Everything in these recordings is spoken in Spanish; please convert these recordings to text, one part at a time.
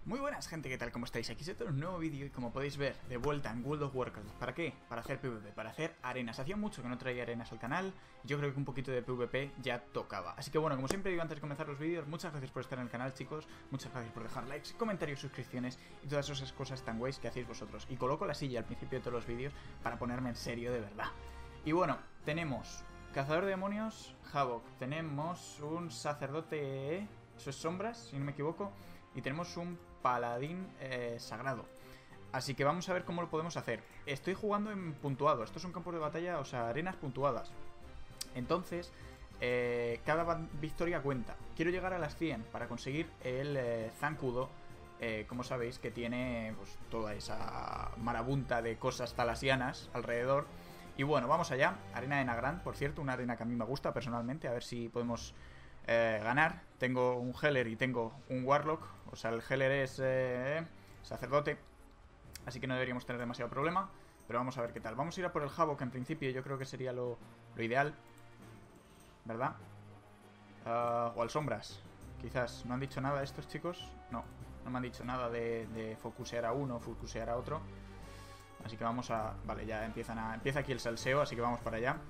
Muy buenas gente, ¿qué tal? ¿Cómo estáis? Aquí es un nuevo vídeo y como podéis ver, de vuelta en World of Warcraft. ¿Para qué? Para hacer PvP, para hacer arenas. Hacía mucho que no traía arenas al canal y yo creo que un poquito de PvP ya tocaba. Así que bueno, como siempre digo antes de comenzar los vídeos, muchas gracias por estar en el canal, chicos. Muchas gracias por dejar likes, comentarios, suscripciones y todas esas cosas tan guays que hacéis vosotros. Y coloco la silla al principio de todos los vídeos para ponerme en serio de verdad. Y bueno, tenemos Cazador de Demonios, Havoc. Tenemos un Sacerdote... Eso es Sombras, si no me equivoco. Y tenemos un Paladín Sagrado. Así que vamos a ver cómo lo podemos hacer. Estoy jugando en puntuado. Estos son campos de batalla, o sea, arenas puntuadas. Entonces, cada victoria cuenta. Quiero llegar a las 100 para conseguir el zancudo. Como sabéis, que tiene pues, toda esa marabunta de cosas talasianas alrededor. Y bueno, vamos allá. Arena de Nagrand, por cierto, una arena que a mí me gusta personalmente. A ver si podemos... ganar. Tengo un Healer y tengo un Warlock. O sea, el Healer es sacerdote, así que no deberíamos tener demasiado problema. Pero vamos a ver qué tal. Vamos a ir a por el Havoc en principio. Yo creo que sería lo ideal, ¿verdad? O al Sombras, quizás. ¿No han dicho nada estos chicos? No me han dicho nada de focusear a uno o focusear a otro. Así que vamos a... Vale, ya empieza aquí el salseo, así que vamos para allá.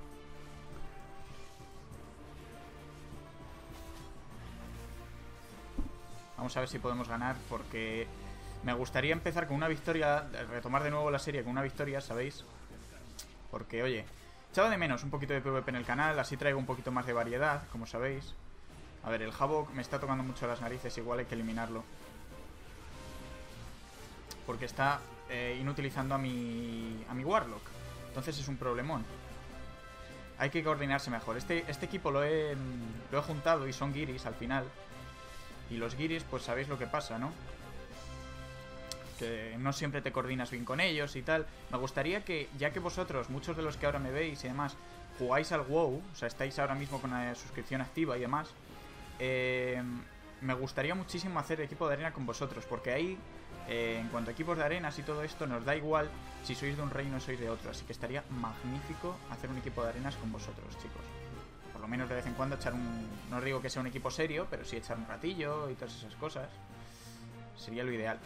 Vamos a ver si podemos ganar, porque me gustaría empezar con una victoria, retomar de nuevo la serie con una victoria, ¿sabéis? Porque, oye, echaba de menos un poquito de PvP en el canal, así traigo un poquito más de variedad, como sabéis. A ver, el Havoc me está tocando mucho las narices, igual hay que eliminarlo. Porque está inutilizando a mi Warlock, entonces es un problemón. Hay que coordinarse mejor. Este equipo lo he juntado y son guiris al final. Y los guiris, pues sabéis lo que pasa, ¿no? Que no siempre te coordinas bien con ellos y tal. Me gustaría que, ya que vosotros, muchos de los que ahora me veis y demás, jugáis al WoW, o sea, estáis ahora mismo con la suscripción activa y demás, me gustaría muchísimo hacer equipo de arena con vosotros, porque ahí, en cuanto a equipos de arenas y todo esto, nos da igual si sois de un reino o sois de otro. Así que estaría magnífico hacer un equipo de arenas con vosotros, chicos. Por lo menos de vez en cuando echar un... No os digo que sea un equipo serio, pero sí echar un ratillo y todas esas cosas. Sería lo ideal.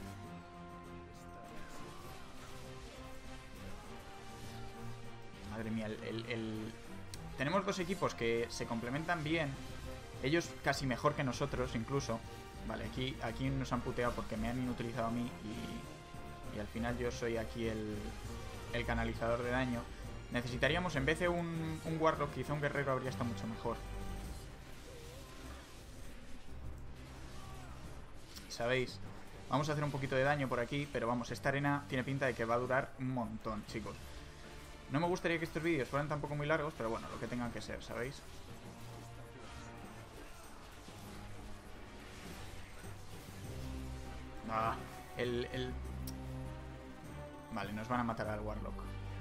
Madre mía, tenemos dos equipos que se complementan bien. Ellos casi mejor que nosotros, incluso. Vale, aquí nos han puteado porque me han inutilizado a mí y al final yo soy aquí el canalizador de daño. Necesitaríamos, en vez de un Warlock, quizá un guerrero habría estado mucho mejor. ¿Sabéis? Vamos a hacer un poquito de daño por aquí, pero vamos, esta arena tiene pinta de que va a durar un montón, chicos. No me gustaría que estos vídeos fueran tampoco muy largos, pero bueno, lo que tengan que ser, ¿sabéis? Ah, Vale, nos van a matar al Warlock.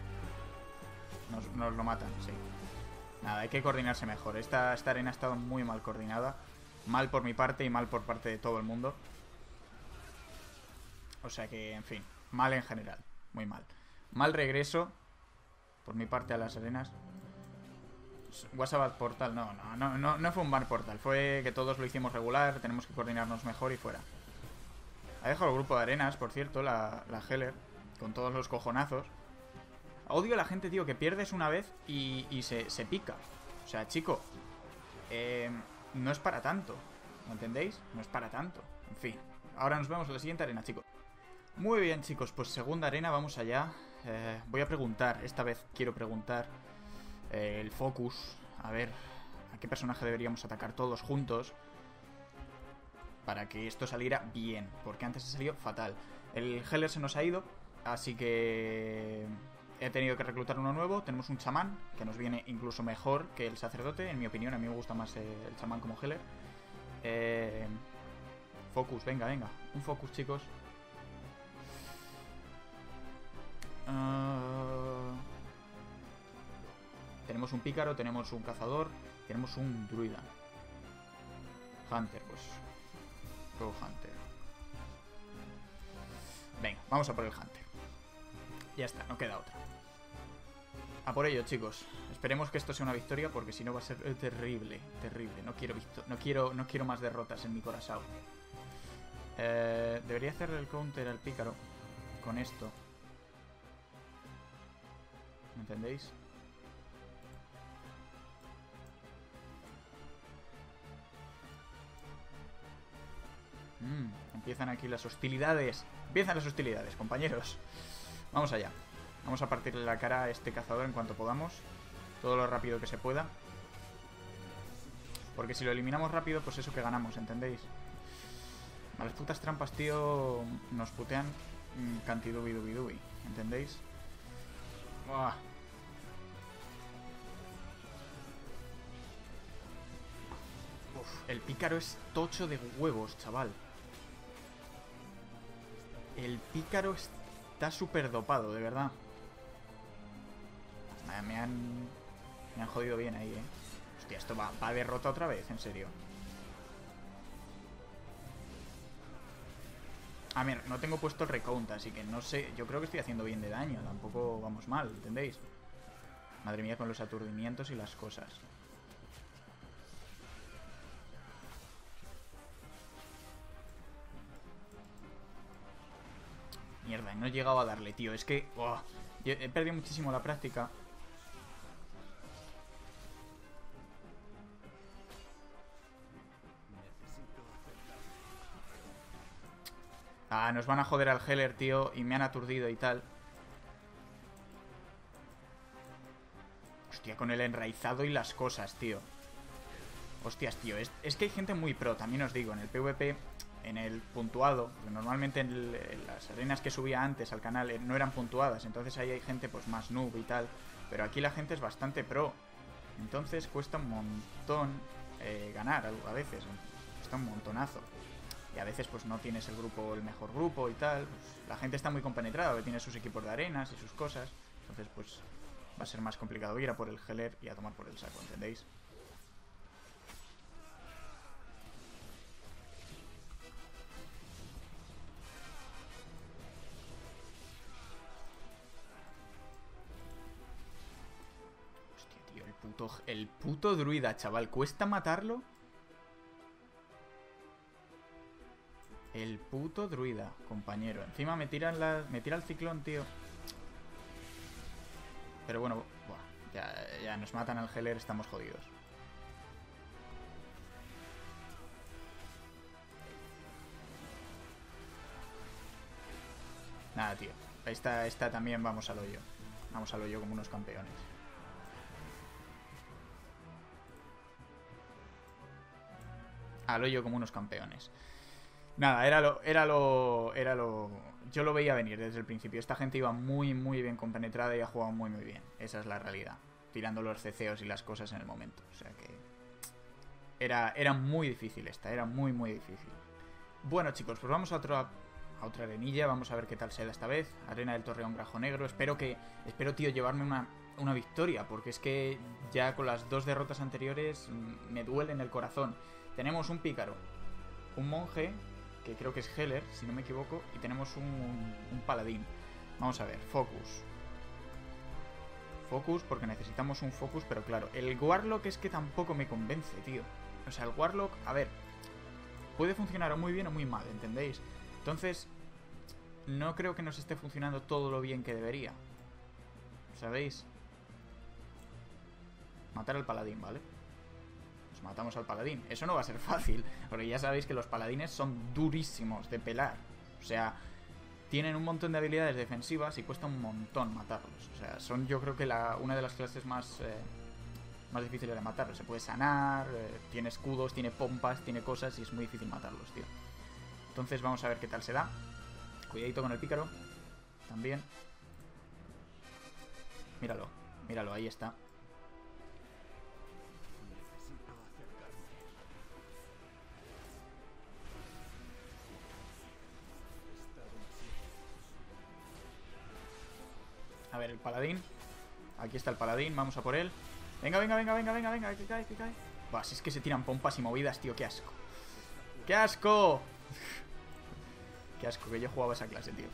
Nos lo matan, sí. Nada, hay que coordinarse mejor. Esta arena ha estado muy mal coordinada. Mal por mi parte y mal por parte de todo el mundo. O sea que, en fin, mal en general. Muy mal. Mal regreso por mi parte a las arenas. WhatsApp Portal, no fue un bad portal. Fue que todos lo hicimos regular. Tenemos que coordinarnos mejor y fuera. Ha dejado el grupo de arenas, por cierto, la Healer, con todos los cojonazos. Odio a la gente, tío, que pierdes una vez y se pica. O sea, chico, no es para tanto. ¿Me entendéis? No es para tanto. En fin, ahora nos vemos en la siguiente arena, chicos. Muy bien, chicos, pues segunda arena, vamos allá. Voy a preguntar, esta vez quiero preguntar el focus. A ver, ¿a qué personaje deberíamos atacar todos juntos? Para que esto saliera bien, porque antes ha salido fatal. El Healer se nos ha ido, así que... He tenido que reclutar uno nuevo. Tenemos un chamán, que nos viene incluso mejor que el sacerdote. En mi opinión, a mí me gusta más el chamán como healer. Focus, venga. Un focus, chicos. Tenemos un pícaro, tenemos un cazador, tenemos un druida. Hunter, pues. Juego Hunter. Venga, vamos a por el Hunter. Ya está, no queda otra. A por ello, chicos. Esperemos que esto sea una victoria, porque si no va a ser terrible. No quiero más derrotas en mi corazón. debería hacerle el counter al pícaro con esto. ¿Me entendéis? Empiezan aquí las hostilidades. Empiezan las hostilidades, compañeros. Vamos allá. Vamos a partirle la cara a este cazador en cuanto podamos. Todo lo rápido que se pueda. Porque si lo eliminamos rápido, pues eso que ganamos, ¿entendéis? A las putas trampas, tío, nos putean cantidubi-dubi-dubi, ¿entendéis? ¡Buah! Uf, el pícaro es tocho de huevos, chaval. El pícaro está súper dopado, de verdad. Me han jodido bien ahí, eh. Hostia, esto va a derrota otra vez, en serio. A ver, no tengo puesto el recount, así que no sé. Yo creo que estoy haciendo bien de daño. Tampoco vamos mal, ¿entendéis? Madre mía, con los aturdimientos y las cosas. Mierda, no he llegado a darle, tío. Es que... Oh, he perdido muchísimo la práctica. Ah, nos van a joder al Heller, tío. Y me han aturdido y tal. Hostia, con el enraizado y las cosas, tío. Hostias, tío. Es que hay gente muy pro, también os digo. En el PvP, en el puntuado. Normalmente en las arenas que subía antes al canal no eran puntuadas. Entonces ahí hay gente pues más noob y tal. Pero aquí la gente es bastante pro. Entonces cuesta un montón ganar a veces. Cuesta un montonazo. Y a veces pues no tienes el mejor grupo y tal. Pues, la gente está muy compenetrada, que tiene sus equipos de arenas y sus cosas. Entonces pues va a ser más complicado ir a por el Heller y a tomar por el saco, ¿entendéis? Hostia, tío, el puto druida, chaval. ¿Cuesta matarlo? El puto druida, compañero. Encima me tira el ciclón, tío. Pero bueno, buah, ya nos matan al Heller, estamos jodidos. Nada, tío. Esta también vamos al hoyo. Vamos al hoyo como unos campeones. Al hoyo como unos campeones. Nada, era lo... Yo lo veía venir desde el principio. Esta gente iba muy, muy bien compenetrada y ha jugado muy, muy bien. Esa es la realidad. Tirando los CCOs y las cosas en el momento. O sea que... Era muy difícil esta. Era muy, muy difícil. Bueno, chicos, pues vamos a otra arenilla. Vamos a ver qué tal se da esta vez. Arena del Torreón Grajo Negro. Espero, tío, llevarme una victoria. Porque es que ya con las 2 derrotas anteriores me duele en el corazón. Tenemos un pícaro, un monje, que creo que es Heller, si no me equivoco, y tenemos un paladín. Vamos a ver, focus. Focus, porque necesitamos un focus, pero claro, el Warlock es que tampoco me convence, tío. O sea, el Warlock, a ver, puede funcionar o muy bien o muy mal, ¿entendéis? Entonces, no creo que nos esté funcionando todo lo bien que debería. ¿Sabéis? Matar al paladín, ¿vale? Matamos al paladín. Eso no va a ser fácil, porque ya sabéis que los paladines son durísimos de pelar. O sea, tienen un montón de habilidades defensivas y cuesta un montón matarlos. O sea, son yo creo que una de las clases más difíciles de matarlos. Se puede sanar, tiene escudos, tiene pompas, tiene cosas y es muy difícil matarlos, tío. Entonces vamos a ver qué tal se da. Cuidadito con el pícaro. También. Míralo, míralo, ahí está. A ver, el paladín. Aquí está el paladín, vamos a por él. Venga, venga, venga, venga, venga, venga, que cae, que cae. Buah, si es que se tiran pompas y movidas, tío, qué asco. ¡Qué asco! Qué asco que yo jugaba esa clase, tío.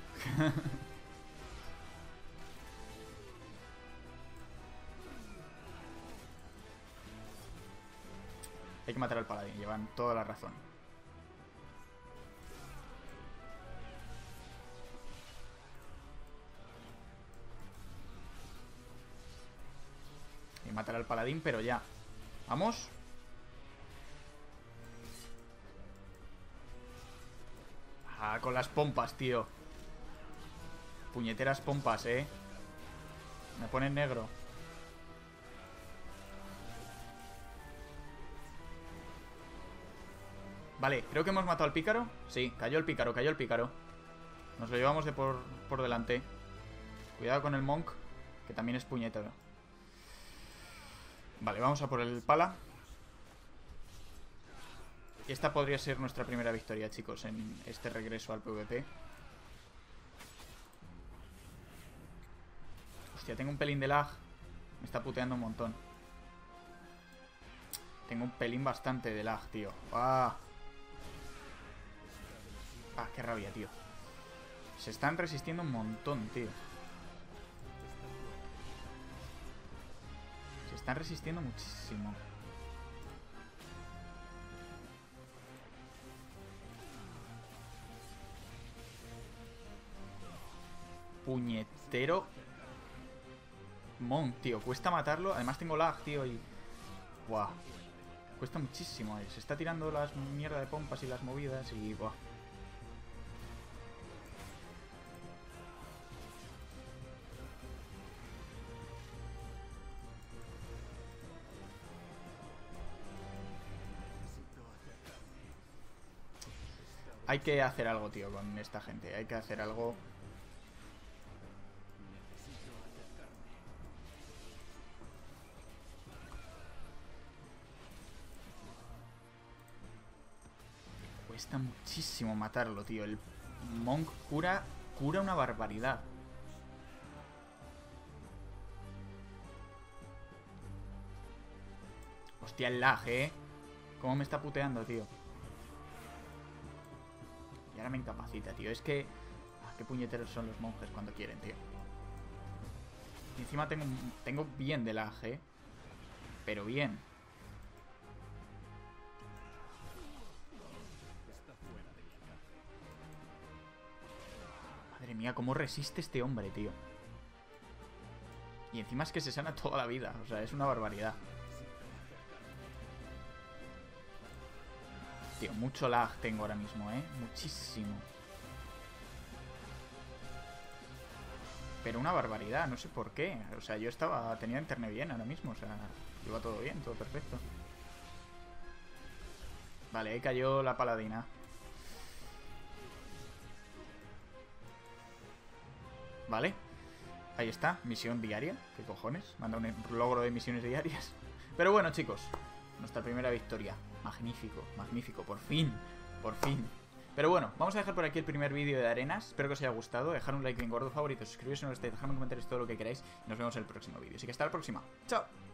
Hay que matar al paladín, llevan toda la razón. matar al paladín, pero ya. Vamos. Ah, con las pompas, tío. Puñeteras pompas, Me ponen negro. Vale, creo que hemos matado al pícaro. Sí, cayó el pícaro, cayó el pícaro. Nos lo llevamos de por delante. Cuidado con el monk, que también es puñetero. Vale, vamos a por el pala. Y esta podría ser nuestra primera victoria, chicos, en este regreso al PvP. Hostia, tengo un pelín de lag. Me está puteando un montón. Tengo un pelín bastante de lag, tío. ¡Ah! ¡Ah, qué rabia, tío! Se están resistiendo un montón, tío. Se están resistiendo muchísimo. Puñetero Monk, tío. Cuesta matarlo. Además tengo lag, tío, y... Buah. Cuesta muchísimo, Se está tirando las mierda de pompas y las movidas y... Buah. Hay que hacer algo, tío, con esta gente. Hay que hacer algo... Cuesta muchísimo matarlo, tío. El Monk cura una barbaridad. Hostia, el lag, Cómo me está puteando, tío. Y ahora me incapacita, tío. Es que... qué puñeteros son los monjes cuando quieren, tío. Y encima tengo bien de lag, pero bien. Madre mía, cómo resiste este hombre, tío. Y encima es que se sana toda la vida. O sea, es una barbaridad. Tío, mucho lag tengo ahora mismo, Muchísimo. Pero una barbaridad, no sé por qué. O sea, yo tenía internet bien ahora mismo. O sea, iba todo bien, todo perfecto. Vale, ahí cayó la paladina. Vale. Ahí está, misión diaria. ¿Qué cojones? Manda un logro de misiones diarias. Pero bueno, chicos, nuestra primera victoria. Magnífico, magnífico, por fin. Por fin. Pero bueno, vamos a dejar por aquí el primer vídeo de arenas. Espero que os haya gustado. Dejar un like bien gordo, favorito, suscribiros si no lo estáis, dejadme en comentarios todo lo que queráis. Y nos vemos en el próximo vídeo. Así que hasta la próxima. ¡Chao!